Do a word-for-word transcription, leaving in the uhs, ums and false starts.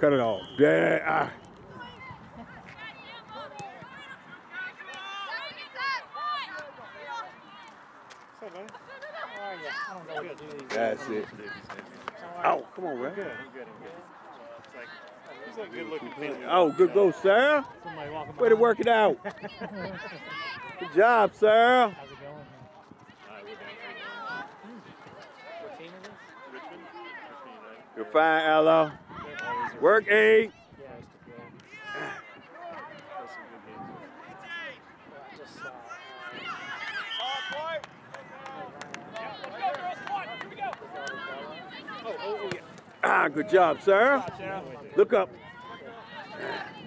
Cut it off. Yeah. Ah. That's it. Oh, come on, man. Good, I'm good, I'm good. It's like, he's like good looking family. Oh, good go, Sarah. Way to work it out. Good job, Sarah. How's it going? What team is this? Richmond. Richmond United. You're fine, Ella. Work eight. Yeah, I used to play. Play some good games. Well, I just saw. Ah, good job, Sarah. Look up.